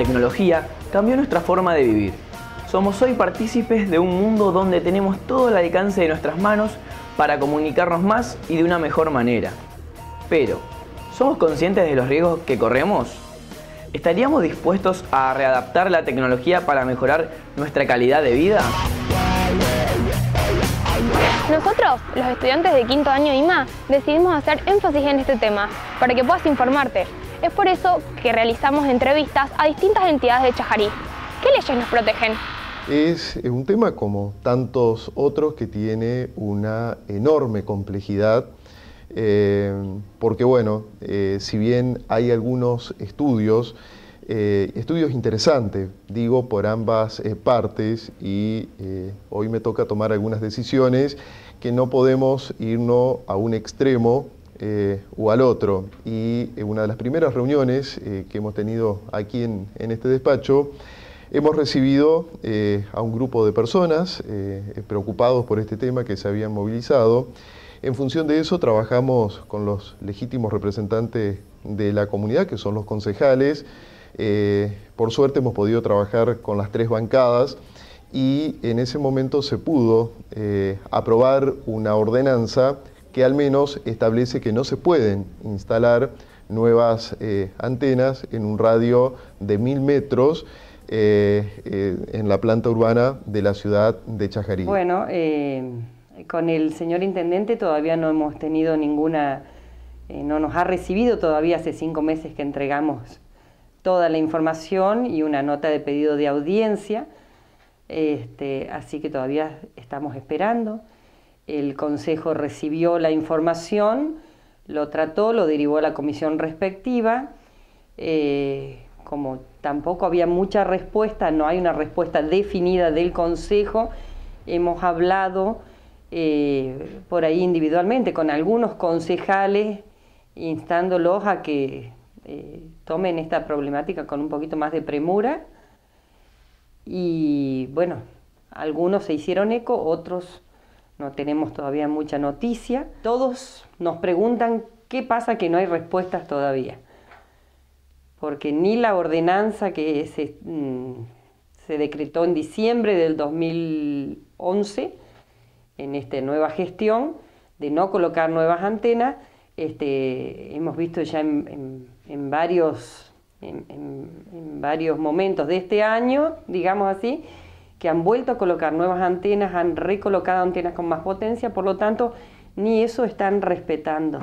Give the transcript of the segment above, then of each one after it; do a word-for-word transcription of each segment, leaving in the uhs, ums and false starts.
tecnología cambió nuestra forma de vivir. Somos hoy partícipes de un mundo donde tenemos todo el alcance de nuestras manos para comunicarnos más y de una mejor manera. Pero, ¿somos conscientes de los riesgos que corremos? ¿Estaríamos dispuestos a readaptar la tecnología para mejorar nuestra calidad de vida? Nosotros, los estudiantes de quinto año I M A, decidimos hacer énfasis en este tema, para que puedas informarte. Es por eso que realizamos entrevistas a distintas entidades de Chajarí. ¿Qué leyes nos protegen? Es un tema como tantos otros que tiene una enorme complejidad, eh, porque bueno, eh, si bien hay algunos estudios, eh, estudios interesantes, digo, por ambas eh, partes, y eh, hoy me toca tomar algunas decisiones que no podemos irnos a un extremo eh, o al otro. Y en una de las primeras reuniones eh, que hemos tenido aquí en, en este despacho, hemos recibido eh, a un grupo de personas eh, preocupados por este tema que se habían movilizado. En función de eso trabajamos con los legítimos representantes de la comunidad, que son los concejales. Eh, por suerte hemos podido trabajar con las tres bancadas y en ese momento se pudo eh, aprobar una ordenanza que al menos establece que no se pueden instalar nuevas eh, antenas en un radio de mil metros eh, eh, en la planta urbana de la ciudad de Chajarí. Bueno, eh, con el señor intendente todavía no hemos tenido ninguna, eh, no nos ha recibido todavía, hace cinco meses que entregamos toda la información y una nota de pedido de audiencia, este, así que todavía estamos esperando. El Consejo recibió la información, lo trató, lo derivó a la comisión respectiva. Eh, como tampoco había mucha respuesta, no hay una respuesta definida del Consejo, hemos hablado eh, por ahí individualmente con algunos concejales, instándolos a que eh, tomen esta problemática con un poquito más de premura. Y bueno, algunos se hicieron eco, otros no tenemos todavía mucha noticia. Todos nos preguntan qué pasa que no hay respuestas todavía, porque ni la ordenanza que se, mmm, se decretó en diciembre del dos mil once, en esta nueva gestión, de no colocar nuevas antenas, este, hemos visto ya en, en, en, varios, en, en, en varios momentos de este año, digamos así, que han vuelto a colocar nuevas antenas, han recolocado antenas con más potencia, por lo tanto, ni eso están respetando.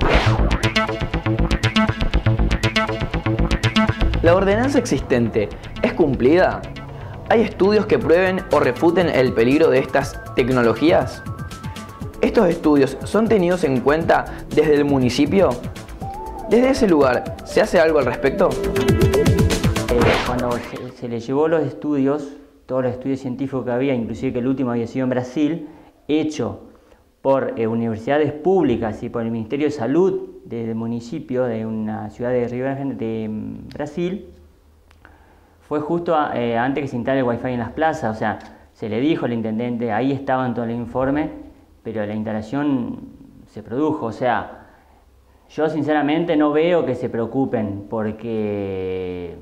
¿La ordenanza existente es cumplida? ¿Hay estudios que prueben o refuten el peligro de estas tecnologías? ¿Estos estudios son tenidos en cuenta desde el municipio? ¿Desde ese lugar se hace algo al respecto? Eh, cuando se, se le llevó los estudios, todos los estudios científicos que había, inclusive que el último había sido en Brasil, hecho por eh, universidades públicas y por el Ministerio de Salud del municipio de una ciudad de Río Grande de um, Brasil, fue justo a, eh, antes que se instale el Wi-Fi en las plazas. O sea, se le dijo al intendente, ahí estaba en todo el informe, pero la instalación se produjo. O sea, yo sinceramente no veo que se preocupen, porque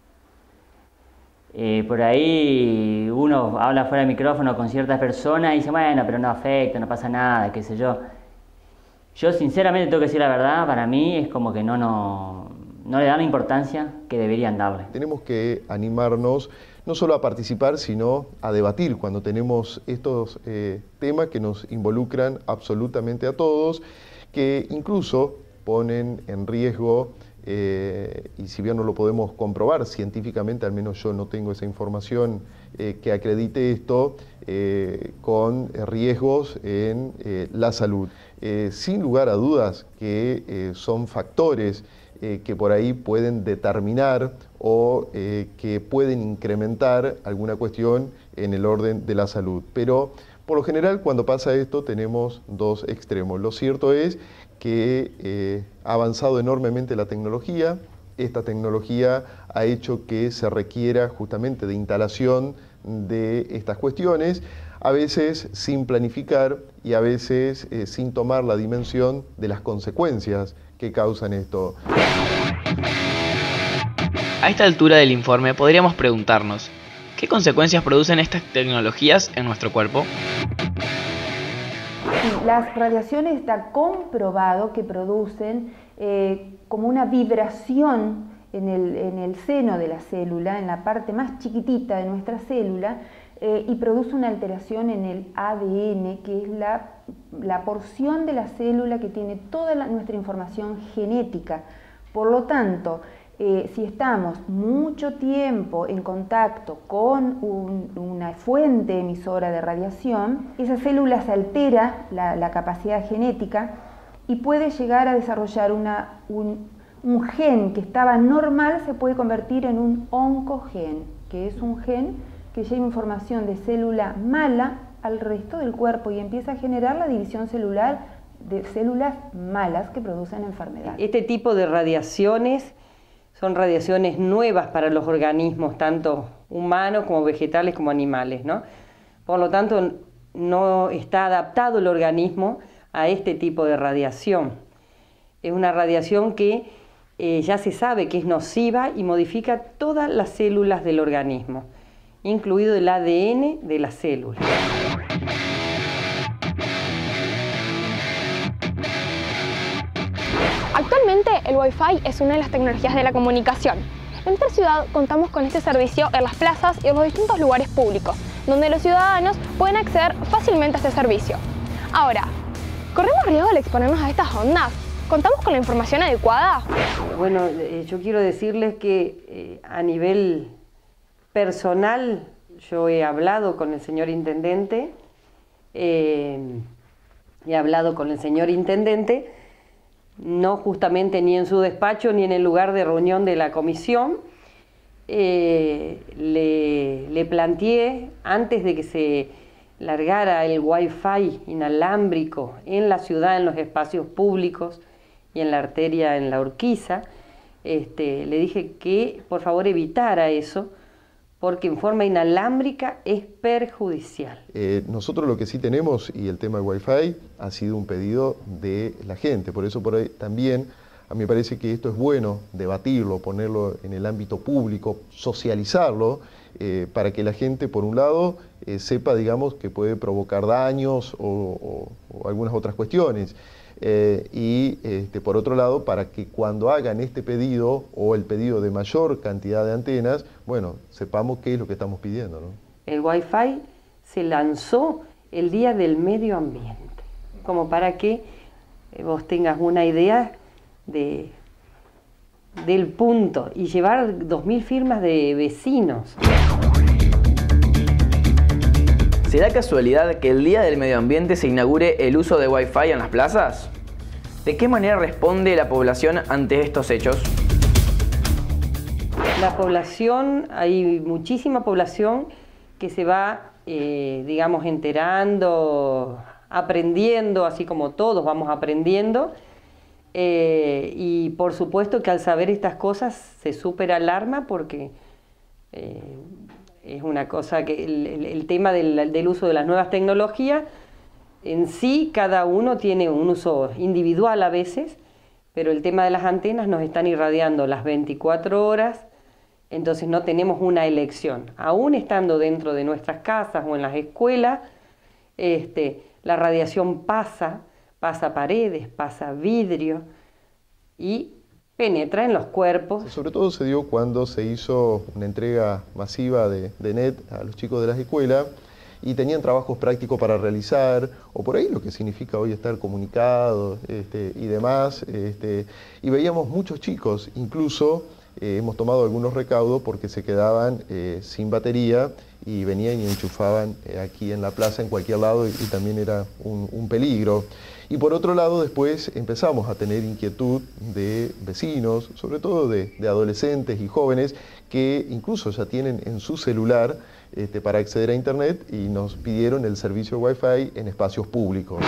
eh, por ahí uno habla fuera del micrófono con ciertas personas y dice, bueno, pero no afecta, no pasa nada, qué sé yo. Yo sinceramente tengo que decir la verdad, para mí es como que no, no, no le dan la importancia que deberían darle. Tenemos que animarnos no solo a participar, sino a debatir cuando tenemos estos eh, temas que nos involucran absolutamente a todos, que incluso ponen en riesgo, eh, y si bien no lo podemos comprobar científicamente, al menos yo no tengo esa información eh, que acredite esto, eh, con riesgos en eh, la salud. Eh, sin lugar a dudas que eh, son factores eh, que por ahí pueden determinar o eh, que pueden incrementar alguna cuestión en el orden de la salud. Pero por lo general cuando pasa esto tenemos dos extremos. Lo cierto es que eh, ha avanzado enormemente la tecnología. Esta tecnología ha hecho que se requiera justamente de instalación de estas cuestiones, a veces sin planificar y a veces eh, sin tomar la dimensión de las consecuencias que causan esto. A esta altura del informe podríamos preguntarnos, ¿qué consecuencias producen estas tecnologías en nuestro cuerpo? Las radiaciones está comprobado que producen eh, como una vibración en el, en el seno de la célula, en la parte más chiquitita de nuestra célula, eh, y produce una alteración en el A D N, que es la, la porción de la célula que tiene toda la, nuestra información genética. Por lo tanto, eh, si estamos mucho tiempo en contacto con un, una fuente emisora de radiación, esa célula se altera la, la capacidad genética y puede llegar a desarrollar una, un, un gen que estaba normal, se puede convertir en un oncogen, que es un gen que lleva información de célula mala al resto del cuerpo y empieza a generar la división celular de células malas que producen enfermedad. Este tipo de radiaciones son radiaciones nuevas para los organismos, tanto humanos como vegetales como animales, ¿no? Por lo tanto, no está adaptado el organismo a este tipo de radiación. Es una radiación que eh, ya se sabe que es nociva y modifica todas las células del organismo, incluido el A D N de la célula. Actualmente el Wi-Fi es una de las tecnologías de la comunicación. En nuestra ciudad contamos con este servicio en las plazas y en los distintos lugares públicos, donde los ciudadanos pueden acceder fácilmente a este servicio. Ahora, ¿corremos riesgo al exponernos a estas ondas? ¿Contamos con la información adecuada? Bueno, eh, yo quiero decirles que eh, a nivel personal yo he hablado con el señor intendente, eh, he hablado con el señor intendente, no justamente ni en su despacho ni en el lugar de reunión de la comisión. Eh, le, le planteé, antes de que se largara el Wi-Fi inalámbrico en la ciudad, en los espacios públicos y en la arteria, en la Urquiza, este, le dije que por favor evitara eso, porque en forma inalámbrica es perjudicial. Eh, nosotros lo que sí tenemos, y el tema del Wi-Fi, ha sido un pedido de la gente, por eso por ahí también a mí me parece que esto es bueno debatirlo, ponerlo en el ámbito público, socializarlo, eh, para que la gente, por un lado, eh, sepa, digamos, que puede provocar daños o, o, o algunas otras cuestiones. Eh, y este, por otro lado, para que cuando hagan este pedido o el pedido de mayor cantidad de antenas, bueno, sepamos qué es lo que estamos pidiendo, ¿no? El Wi-Fi se lanzó el Día del Medio Ambiente, como para que vos tengas una idea de, del punto, y llevar dos mil firmas de vecinos. ¿Será casualidad que el Día del Medio Ambiente se inaugure el uso de Wi-Fi en las plazas? ¿De qué manera responde la población ante estos hechos? La población, hay muchísima población que se va, eh, digamos, enterando, aprendiendo, así como todos vamos aprendiendo. Eh, y por supuesto que al saber estas cosas se súper alarma porque eh, es una cosa que el, el, el tema del, del uso de las nuevas tecnologías, en sí cada uno tiene un uso individual a veces, pero el tema de las antenas nos están irradiando las veinticuatro horas, entonces no tenemos una elección. Aún estando dentro de nuestras casas o en las escuelas, este, la radiación pasa, pasa paredes, pasa vidrio y penetra en los cuerpos. Sobre todo se dio cuando se hizo una entrega masiva de, de net a los chicos de las escuelas y tenían trabajos prácticos para realizar, o por ahí lo que significa hoy estar comunicados este, y demás. Este, y veíamos muchos chicos, incluso eh, hemos tomado algunos recaudos porque se quedaban eh, sin batería y venían y enchufaban eh, aquí en la plaza, en cualquier lado, y, y también era un, un peligro. Y por otro lado, después empezamos a tener inquietud de vecinos, sobre todo de, de adolescentes y jóvenes, que incluso ya tienen en su celular este, para acceder a internet y nos pidieron el servicio Wi-Fi en espacios públicos.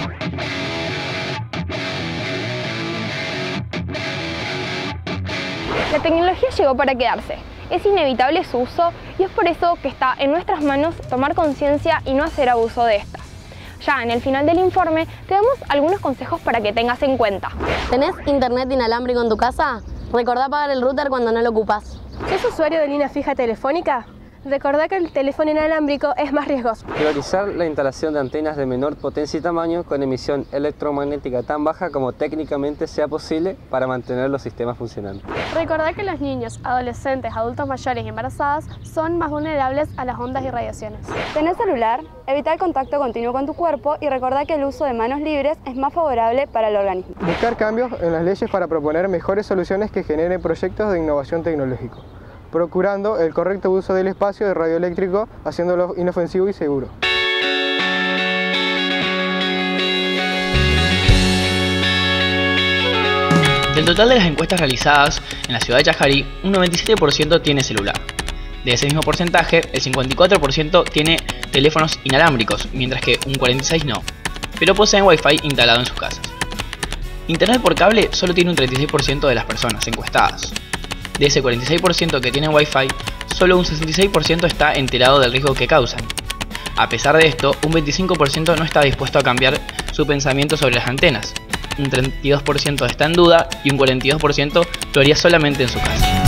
La tecnología llegó para quedarse. Es inevitable su uso y es por eso que está en nuestras manos tomar conciencia y no hacer abuso de esta. Ya en el final del informe te damos algunos consejos para que tengas en cuenta. ¿Tenés internet inalámbrico en tu casa? Recordá apagar el router cuando no lo ocupás. ¿Sos usuario de línea fija telefónica? Recordá que el teléfono inalámbrico es más riesgoso. Priorizar la instalación de antenas de menor potencia y tamaño con emisión electromagnética tan baja como técnicamente sea posible para mantener los sistemas funcionando. Recordá que los niños, adolescentes, adultos mayores y embarazadas son más vulnerables a las ondas y radiaciones. ¿Tenés celular? Evita el contacto continuo con tu cuerpo y recordá que el uso de manos libres es más favorable para el organismo. Buscar cambios en las leyes para proponer mejores soluciones que generen proyectos de innovación tecnológica, procurando el correcto uso del espacio de radioeléctrico, haciéndolo inofensivo y seguro. Del total de las encuestas realizadas en la ciudad de Chajarí, un noventa y siete por ciento tiene celular. De ese mismo porcentaje, el cincuenta y cuatro por ciento tiene teléfonos inalámbricos, mientras que un cuarenta y seis por ciento no, pero poseen Wi-Fi instalado en sus casas. Internet por cable solo tiene un treinta y seis por ciento de las personas encuestadas. De ese cuarenta y seis por ciento que tienen Wi-Fi, solo un sesenta y seis por ciento está enterado del riesgo que causan. A pesar de esto, un veinticinco por ciento no está dispuesto a cambiar su pensamiento sobre las antenas, un treinta y dos por ciento está en duda y un cuarenta y dos por ciento lo haría solamente en su casa.